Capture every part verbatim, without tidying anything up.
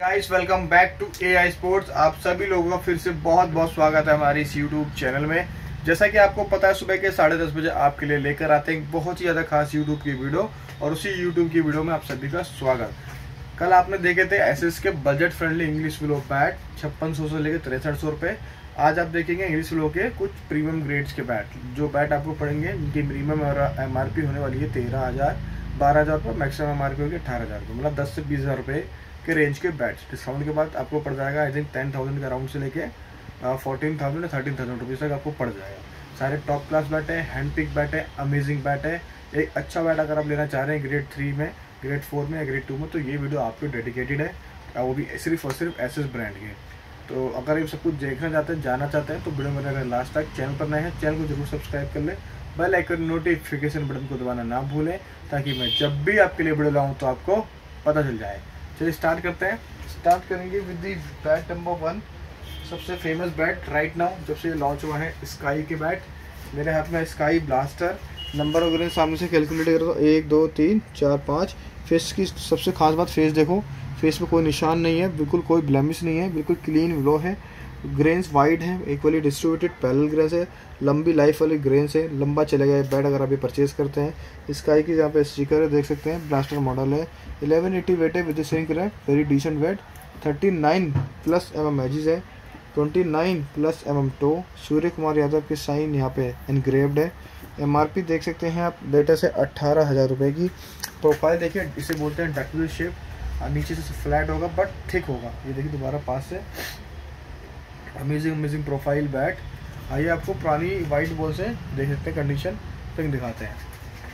Guys welcome back to A I sports. आप सभी लोगों का फिर से बहुत बहुत स्वागत है हमारे इस यूट्यूब चैनल में। जैसा कि आपको पता है, सुबह के साढ़े दस बजे आपके लिए लेकर आते हैं बहुत ही ज़्यादा खास यूट्यूब की वीडियो, और उसी यूट्यूब की वीडियो में आप सभी का स्वागत। कल आपने देखे थे एसएस के budget friendly English willow bat छप्पन सौ से लेकर तिरसठ सौ रुपये। आज आप देखेंगे इंग्लिश विलो के कुछ प्रीमियम ग्रेड्स के बैट, जो बैट आपको पड़ेंगे उनकी मिनिमम एम आर पी होने वाली है तेरह हज़ार बारह हज़ार रुपये, मैक्सिमम एम आर पी होगी अठारह हज़ार रुपये, मतलब दस से बीस हज़ार रुपये के रेंज के बैट्स। डिस्काउंट के बाद आपको पड़ जाएगा आई थिंक टेन थाउजेंड के अराउंड से लेके फोर्टीन थाउजेंड या थर्टीन थाउजेंड रुपीज़ तक आपको पड़ जाएगा। सारे टॉप क्लास बैट है, हैंड पिक बैट है, अमेजिंग बैट है। एक अच्छा बैट अगर आप लेना चाह रहे हैं ग्रेड थ्री में, ग्रेड फोर में या ग्रेड टू में, तो ये वीडियो आपको डेडिकेटेड है, वो भी सिर्फ और सिर्फ एसएस ब्रांड के। तो अगर ये सब कुछ देखना चाहते हैं, जाना चाहते हैं, तो वीडियो में रहेगा लास्ट तक। चैनल पर नए हैं, चैनल को जरूर सब्सक्राइब कर ले, बेल आइकन नोटिफिकेशन बटन को दबाना ना भूलें, ताकि मैं जब भी आपके लिए वीडियो लाऊं तो आपको पता चल जाए। चलिए स्टार्ट करते हैं। स्टार्ट करेंगे with the bat number one, सबसे फेमस बैट राइट नाउ जब से लॉन्च हुआ है, स्काई के बैट। मेरे हाथ में स्काई ब्लास्टर। नंबर वगैरह सामने से कैलकुलेट करो तो एक दो तीन चार पाँच। फेस की सबसे खास बात, फेस देखो, फेस पे कोई निशान नहीं है, बिल्कुल कोई ब्लेमिश नहीं है, बिल्कुल क्लीन विलो है। ग्रेन्स वाइड है, इक्वली डिस्ट्रीब्यूटेड पैरेलल ग्रेन्स है, लंबी लाइफ वाली ग्रेन्स है, लंबा चलेगा ये बैट अगर आप ये परचेज करते हैं। स्काई की जहाँ पे स्टिकर है देख सकते हैं, ब्लास्टर मॉडल है, इलेवन एटी वेट है with sink wrap, very decent weight. Thirty nine plus M M edges है, twenty nine plus M M toe. Surya Kumar Yadav की साइन यहाँ पे एनग्रेव्ड है। एम आर पी देख सकते हैं आप, लेटेस्ट है अट्ठारह हज़ार रुपये की। प्रोफाइल देखिए, इसे बोलते हैं डकविल शेप, नीचे से फ्लैट होगा बट थिक होगा। ये देखिए दोबारा पास से, अमेजिंग अमेजिंग प्रोफाइल बैट। आइए आपको पुरानी वाइट बॉल से देख सकते हैं कंडीशन, पिंग दिखाते हैं।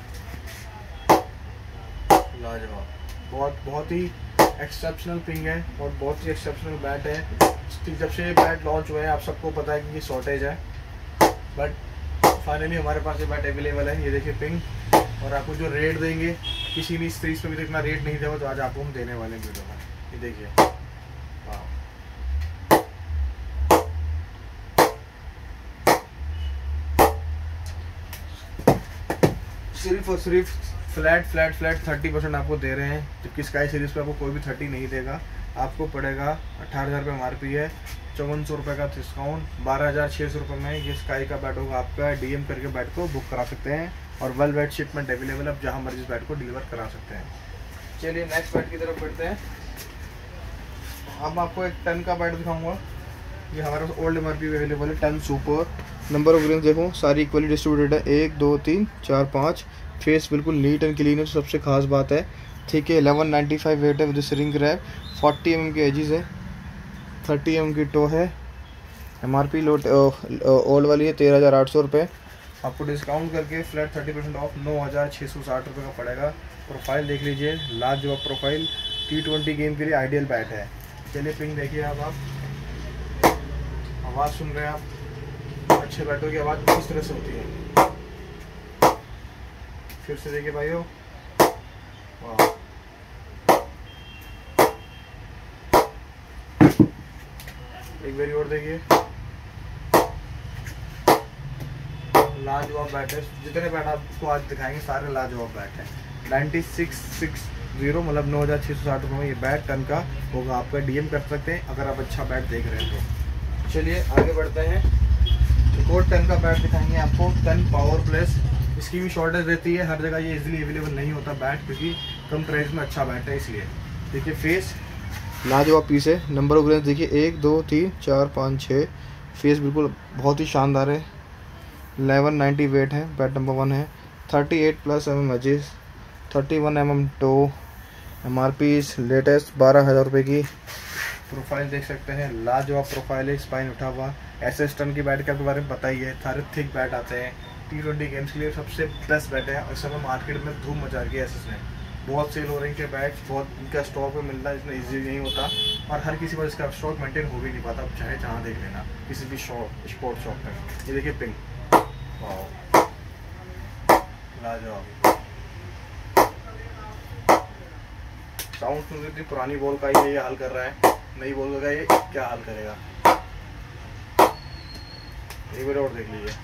लाजवाब, बहुत बहुत ही एक्सेप्शनल पिंग है और बहुत ही एक्सेप्शनल बैट है। जब से ये बैट लॉन्च हुए हैं आप सबको पता है कि ये शॉर्टेज है, बट फाइनली हमारे पास ये बैट अवेलेबल है। ये देखिए पिंग, और आपको जो रेट देंगे, किसी भी सीरीज में भी इतना रेट नहीं देगा, तो आज आपको हम देने वाले हैं वीडियो में। ये देखिए, सिर्फ और सिर्फ flat flat flat thirty percent आपको दे रहे हैं, जबकि स्काई सीरीज पे आपको कोई भी थर्टी नहीं देगा। आपको पड़ेगा अठारह हज़ार रुपये एम आर पी है, चौवन सौ रुपये का डिस्काउंट, बारह हज़ार छः सौ रुपये में ये स्काई का बैट होगा आपका। डीएम करके बैट को बुक करा सकते हैं, और वेल बैट शिपमेंट अवेलेबल है, आप जहाँ मर्जी बैट को डिलीवर करा सकते हैं। चलिए नेक्स्ट बैट की तरफ बढ़ते हैं। अब आपको एक टन का बैट दिखाऊंगा। ये हमारे पास old M R P available है, ton super. Number of grains देखो, सारी इक्वली डिस्ट्रीब्यूटेड है, एक दो तीन चार पाँच। फेस बिल्कुल नीट एंड क्लीन है, सबसे खास बात है। ठीक है, इलेवन नाइन्टी फाइव वेट है with ring wrap, forty M M की एजिज है, थर्टी एम एम की टो है। M R P lot old वाली है तेरह हज़ार आठ सौ रुपये, आपको डिस्काउंट करके फ्लैट थर्टी परसेंट ऑफ नौ हज़ार छः सौ साठ रुपये का पड़ेगा। प्रोफाइल देख लीजिए, लाजवाब प्रोफाइल, टी ट्वेंटी गेम के लिए आइडियल बैट है। चलिए पिंग देखिए अब आप, आवाज़ सुन रहे हैं आप, अच्छे बैटों की आवाज़ किस तरह से होती है। फिर से देखिए भाइयों, वाह, एक बारी और देखिए, लाजवाब बैट है। जितने बैट आपको आज दिखाएंगे सारे लाजवाब बैट है। नाइन्टी सिक्स सिक्स जीरो मतलब नौ हज़ार छः सौ साठ रुपये में ये बैट टन का होगा आपका। डीएम कर सकते हैं अगर आप अच्छा बैट देख रहे हैं तो। चलिए आगे बढ़ते हैं, एक और टन का बैट दिखाएंगे आपको, टन पावर प्लस। इसकी भी शॉर्टेज रहती है, हर जगह ये इजीली अवेलेबल नहीं होता बैट, क्योंकि कम प्राइस में अच्छा बैट है इसलिए। देखिए फेस लाजवाब पीस है। नंबर ऑफ ग्रेन्स देखिए, एक दो तीन चार पाँच छः। फेस बिल्कुल बहुत ही शानदार है, इलेवन नाइन्टी वेट है, बैट नंबर वन है, thirty eight plus M M edges, thirty one M M toe. M R P latest बारह हज़ार रुपये की। प्रोफाइल देख सकते हैं, लाजवाब प्रोफाइल है, स्पाइन उठा हुआ। एस एस टन की बैट के बारे में बताइए है, सारे थिक बैट आते हैं, टी ट्वेंटी गेम्स के लिए सबसे बेस्ट बैट है। इस समय मार्केट में धूम मचा रही है एस एस ने, बहुत सेल हो रहे हैं बैट्स, बहुत इनका स्टॉक में मिलना इतना ईजी नहीं होता, और हर किसी को इसका स्टॉक मेंटेन हो भी नहीं पाता, चाहे जहाँ देख लेना किसी भी शॉप स्पोर्ट्स शॉप में। ये देखिए पिंक, वाह लाजवाब। साउंड सुन रही थी, पुरानी बॉल का ही ये हाल कर रहा है, नई बॉल का ये क्या हाल करेगा। एक बार और देख लीजिए,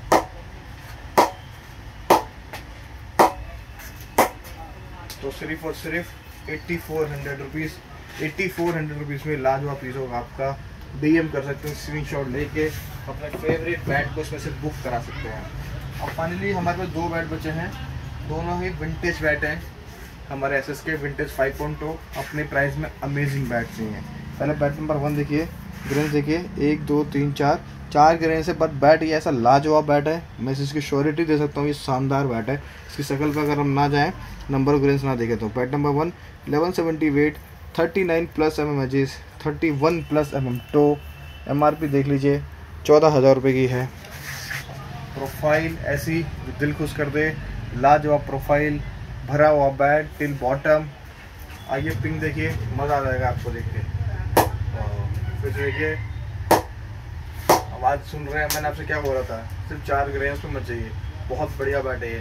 तो सिर्फ और सिर्फ eighty four hundred rupees eighty four hundred rupees में लाजवाब पीस होगा आपका। डीएम कर सकते हैं, स्क्रीनशॉट लेके अपने फेवरेट बैट को इसमें से बुक करा सकते हैं। और फाइनली हमारे पास दो बैट बचे हैं, दोनों ही विंटेज बैट हैं हमारे एस एस के विंटेज फाइव पॉइंट टू। अपने प्राइस में अमेजिंग बैट नहीं है। पहले बैट नंबर वन देखिए, ग्रेन देखिए, एक दो तीन चार चार ग्रेन से, बट बैट ये ऐसा लाजवाब बैट है, मैं इसकी श्योरिटी दे सकता हूँ, ये शानदार बैट है। इसकी शक्ल पर अगर हम ना जाएँ, नंबर ग्रेन्स ना देखें तो bat number one eleven seventy weight, thirty nine plus M M edges, thirty one plus M M toe. M R P देख लीजिए चौदह हज़ार रुपये की है। प्रोफाइल ऐसी जो दिल खुश कर दे, लाजवाब प्रोफाइल, भरा हुआ बैट टिल बॉटम। आइए पिंक देखिए, मज़ा आ जाएगा आपको देख के। फिर देखिए, आवाज़ सुन रहे हैं, मैंने आपसे क्या बोल रहा था, सिर्फ चार ग्रेन्स पे मत जाइए, बहुत बढ़िया बैट है ये।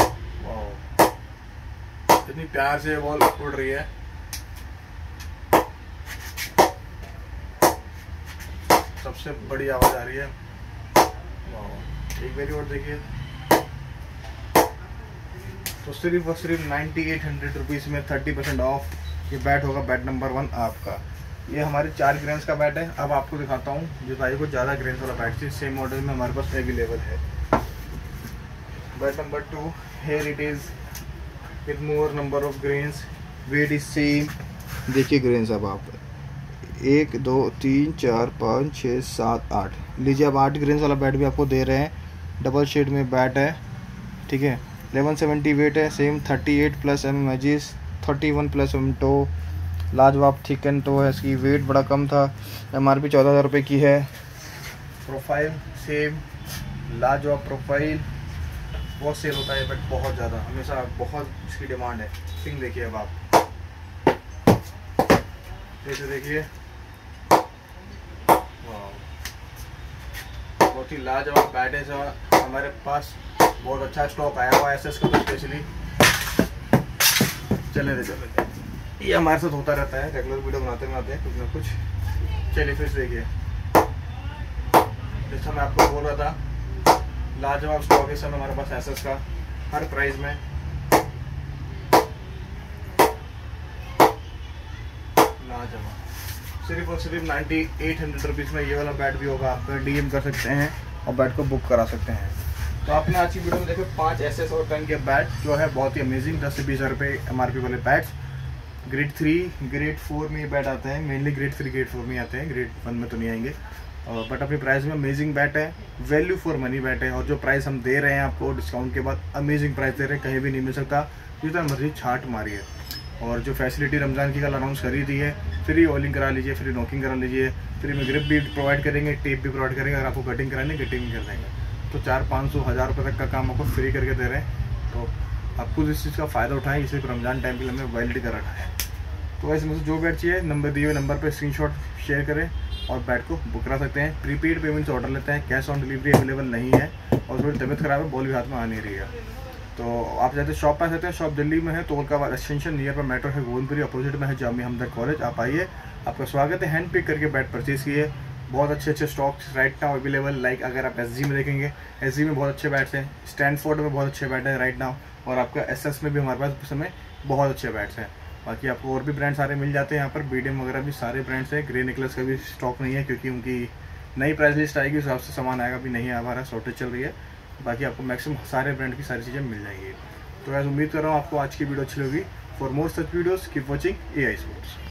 इतनी प्यार से बॉल उड़ रही है, सबसे बड़ी आवाज आ रही है। एक बारी और देखिए। तो सिर्फ और सिर्फ नाइन्टी एट हंड्रेड रुपीज़ में थर्टी परसेंट ऑफ ये बैट होगा, बैट नंबर वन आपका। ये हमारे चार ग्रेन्स का बैट है। अब आपको दिखाता हूँ जो भाई को ज़्यादा ग्रेन्स वाला बैट चाहिए, सेम मॉडल में हमारे पास अवेलेबल है। Bat number two, here it is with more number of grains, weight is same. देखिए ग्रेन्स अब आप एक दो तीन चार पाँच छः सात आठ लीजिए। अब आठ ग्रेन्स वाला बैट भी आपको दे रहे हैं, डबल शेड में बैट है, ठीक है। इलेवन सेवेंटी वेट है, same thirty eight plus M M edges, thirty one plus M toe, लाजवाब थिक एंड टो है। इसकी वेट बड़ा कम था, एम आर पी चौदह हज़ार रुपये की है। प्रोफाइल सेम, लाजवाब प्रोफाइल, बहुत सेल होता है बट बहुत ज़्यादा, हमेशा बहुत इसकी डिमांड है। पिंक देखिए अब आप, जैसे देखिए बहुत ही लाजवाब बैट है सर। हमारे पास बहुत अच्छा स्टॉक आया हुआ है एस एस का, तो स्पेशली चले दे चले दे ये हमारे साथ होता रहता है, रेगुलर वीडियो बनाते बनाते हैं कुछ ना कुछ। चलिए फिर से देखिए, जैसा मैं आपको बोल रहा था, लाजवाब स्टॉक है सब हमारे पास एस एस का, हर प्राइस में। लाजवाब सिर्फ और सिर्फ नाइन्टी एट हंड्रेड रुपीज़ में ये वाला बैट भी होगा। आप डीएम कर सकते हैं और बैट को बुक करा सकते हैं। तो आपने आज की वीडियो में देखे पांच एस एस और टन के बैट जो है बहुत ही अमेजिंग, दस से बीस हज़ार रुपये एम आर पी वाले bats. Grade three grade four में ये बैट आते हैं, mainly grade three grade four में आते हैं, ग्रेड वन में तो नहीं आएंगे। बट अपनी प्राइस में अमेजिंग बैट है, वैल्यू फॉर मनी बैट है। और जो प्राइस हम दे रहे हैं आपको डिस्काउंट के बाद, अमेजिंग प्राइस दे रहे हैं, कहीं भी नहीं मिल सकता। जितना मर्जी छाट मारी है। और जो फैसिलिटी रमज़ान की कल अनाउंस करी दी है, फ्री ऑयलिंग करा लीजिए, फ्री नॉकिंग करा लीजिए, फ्री में ग्रिप भी प्रोवाइड करेंगे, टेप भी प्रोवाइड करेंगे। अगर आपको कटिंग करानी कटिंग कर देंगे। तो चार पाँच सौ हज़ार रुपये तक का काम आपको फ्री करके दे रहे हैं। तो आपको इस चीज़ का फ़ायदा उठाएं, इसे रमज़ान टाइम के लिए हमें वैलिड कर रखा है। तो वैसे मुझे जो बैट चाहिए, नंबर दिए हुए नंबर पर स्क्रीनशॉट शेयर करें और बैट को बुक करा सकते हैं। प्रीपेड पेमेंट से ऑर्डर लेते हैं, कैश ऑन डिलीवरी अवेलेबल नहीं है। और थोड़ी तबीयत खराब है, बॉल भी हाथ में आ नहीं रही है, तो आप चाहते शॉप पर आ सकते हैं। शॉप दिल्ली में है, तो उनका एक्सटेंशन नियर पर मेट्रो है, गोविंदपुरी अपोजिट में है जामिया हमदर्द कॉलेज। आप आइए, आपका स्वागत है। हैंड पिक करके बैट परचेज किए। बहुत अच्छे अच्छे stocks right now available. Like अगर आप एसजी में देखेंगे, एसजी में बहुत अच्छे बैट्स हैं, स्टैनफोर्ड में बहुत अच्छे बैट हैं राइट नाउ, और आपका एसएस में भी हमारे पास इस समय बहुत अच्छे बैट्स हैं। बाकी आपको और भी ब्रांड सारे मिल जाते हैं यहाँ पर, बीडीएम वगैरह भी सारे ब्रांड्स हैं। ग्रे निकलस का भी स्टॉक नहीं है क्योंकि उनकी नई प्राइस लिस्ट आएगी, उस हिसाब से सामान आएगा, अभी नहीं आ पा रहा, शॉर्टेज चल रही है। बाकी आपको मैक्सिमम सारे ब्रांड की सारी चीज़ें मिल जाएंगी। तो मैं उम्मीद कर रहा हूँ आपको आज की वीडियो अच्छी लगी। For more such videos keep watching A I sports.